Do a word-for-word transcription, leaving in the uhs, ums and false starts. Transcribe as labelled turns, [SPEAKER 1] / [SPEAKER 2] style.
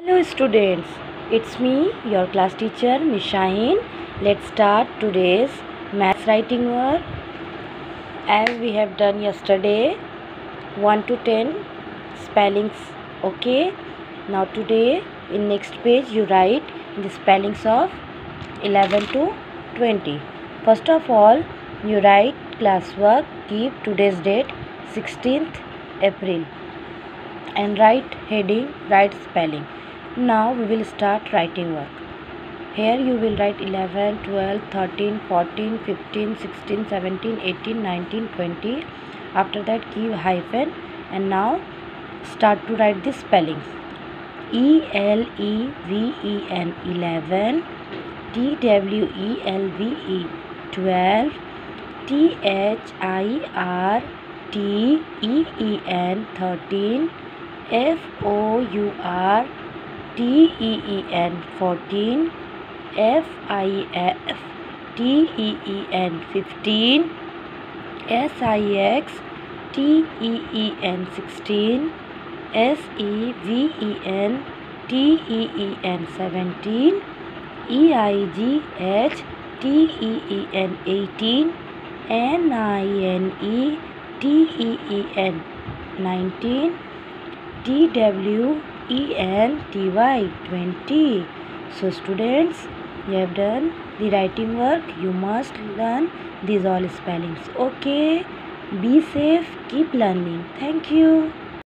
[SPEAKER 1] Hello students, it's me, your class teacher Miss Shaheen. Let's start today's maths writing work as we have done yesterday. one to ten spellings. Okay, now today in next page you write the spellings of eleven to twenty. First of all, you write classwork, keep today's date sixteenth April and write heading, write spelling. Now we will start writing work. Here you will write eleven, twelve, thirteen, fourteen, fifteen, sixteen, seventeen, eighteen, nineteen, twenty. After that keep hyphen and now start to write the spellings. E L E V E N eleven, T W E L V E twelve, T H I R T E E N thirteen, F O U R T E E N fourteen, F I F T E E N fifteen, S I X T E E N sixteen, S E V E N T E E N seventeen, E I G H T E E N eighteen, N I N E T E E N nineteen, T W E N T Y twenty. So students, you have done the writing work. You must learn these all spellings. Okay, be safe, keep learning. Thank you.